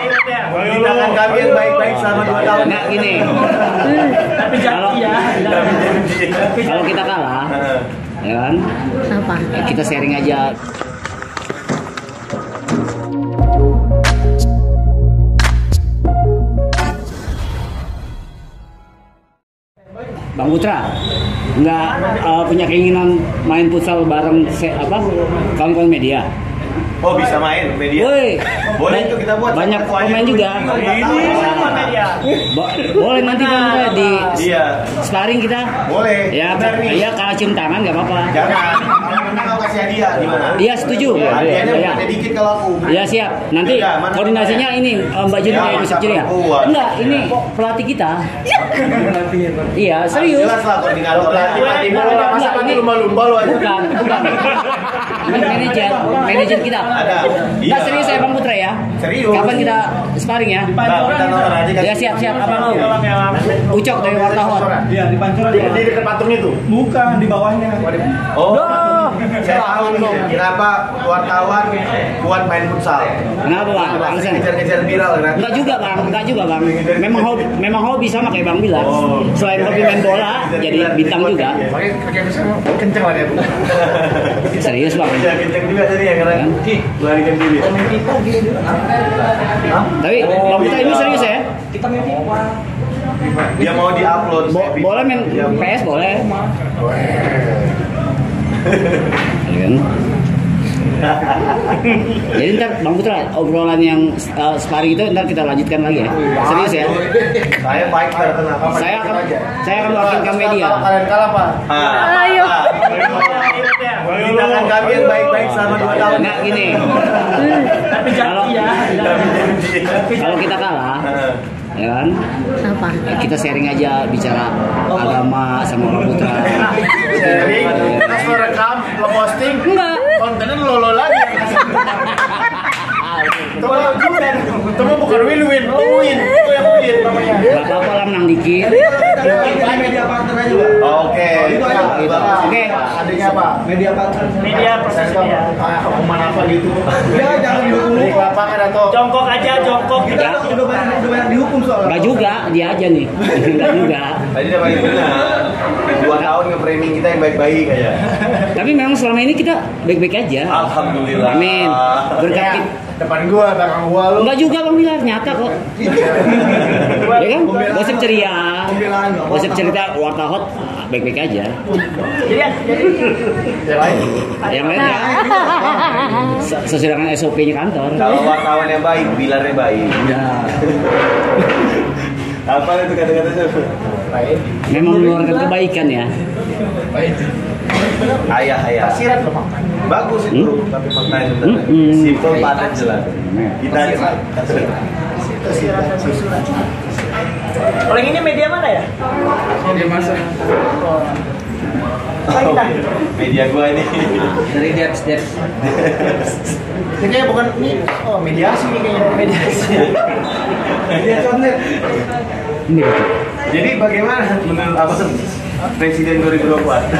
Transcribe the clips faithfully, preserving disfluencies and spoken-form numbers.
Tindakan kami yang baik-baik selama dua tahun. Nah gini, kalau kalau kita kalah, ya kan? Apa? Kita sharing aja. Bang Putra nggak uh, punya keinginan main futsal bareng se apa kawan-kawan media? Oh bisa main media? Woi, boleh itu kita buat. Banyak pemain juga. Ini sama media. Bo boleh nanti kan di Iya. sparring kita. Boleh. Ya, iya kalah cium tangan nggak apa-apa. Jangan. Kalau menang aku kasih hadiah gimana? Iya setuju. Hadiahnya Iya. ada dikit kalau aku. Iya siap. Nanti Ya, mana koordinasinya ini um, Mbak Juni Ya, kayak Yusuf Jiri ya? perempuan. Enggak, ini pelatih kita. Iya serius. Jelas lah koordinator. Pelatih bola masa kan lumba-lumba lu aja. Bukan, bukan. Ini manajer, manajer kita. Ada. Enggak serius saya Bang Putra ya. Serius. Kapan kita sparring ya? Nah, kita nonton aja kan. Ya siap siap apa mau? Ucok dari Wartahot. Iya di Pancoran. Di, di dekat patung itu. Bukan di bawahnya. Oh. Saya tahu nih kenapa wartawan kuat main futsal. Kenapa Bang? Pasti Alasan? ngejar-ngejar viral kan? Enggak juga Bang, enggak juga Bang. Memang hobi, memang hobi sama kayak Bang bilang. Oh. Selain hobi main bola, jadi bintang juga. Kenceng lah dia. Serius Bang. Ya kenceng juga tadi ya karena melarikan diri. Tapi Bang Putra ini serius ya? Dia mau diupload. Bo boleh main P S boleh. Iya kan? Jadi ntar Bang Putra obrolan yang uh, sparring itu ntar kita lanjutkan lagi ya. Serius ya? Saya fighter kenapa? Saya akan saya akan mewakilkan media. Kalau kalian kalah Pak. Ayo. Tindakan kami yang baik-baik selama dua tahun. Nggak gini. Kalau kalau kita kalah, ya kan? Apa? Kita sharing aja bicara agama sama Bang Putra. Sharing, terus lo rekam, lo posting, Enggak. kontennya lo lo lagi. Itu juga, itu mah bukan win-win, lo win, itu yang win namanya. Gak apa-apa lah menang dikit. Media partner aja Pak. Oke. Oke. Adanya apa? Media partner. Media prosesnya. Hukuman apa gitu? Ya jangan dihukum di lapangan atau. Jongkok aja, jongkok. Kita udah banyak udah banyak dihukum soalnya. Enggak juga, dia aja nih. Enggak juga. Tadi udah banyak benar. Dua tahun nge-framing kita yang baik-baik aja. Tapi memang selama ini kita baik-baik aja. Alhamdulillah. Amin. Berkat kita. Depan gua, belakang gua lu. Enggak juga Bang Bilar, nyata kok. Ya kan? Gosip ceria. Gosip cerita Wartahot baik-baik aja. Jadi jadi Yang lain. Yang lain ya. se- Sesuai dengan S O P-nya kantor. Kalau wartawannya baik, bilarnya baik. Ya. Apa itu kata-katanya? Baik. Memang mengeluarkan kebaikan ya. Baik. Ayah, ayah. Pasiran loh, bagus itu, Hmm? tapi maknanya Hmm, sebenarnya hmm. simple, padat, jelas. Kita kalau yang ini media mana ya? media masa. Mana kita? Media gua ini. Dari Debs Debs. Ini kayaknya bukan ini. Oh, mediasi ini kayaknya. Mediasi. Mediasi online. Ini betul. Jadi bagaimana menurut Abang Presiden dua ribu dua puluh empat?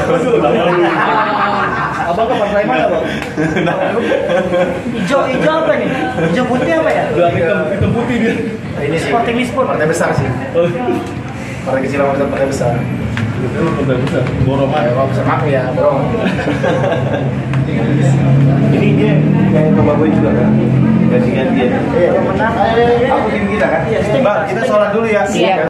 Abang ke partai mana, Bang? Hijau, hijau apa nih? Hijau putih apa ya? Hitam, hitam putih dia. Ini sih. Sporting Sport. Partai besar sih. Partai kecil sama partai besar. Itu partai besar. Borong aja. Kalau bisa makan ya, borong. Ini dia kayak Mbak Boy juga kan? Ganti-gantian. Iya, menang. Aku tim kita kan? Mbak, kita sholat dulu ya. Siap.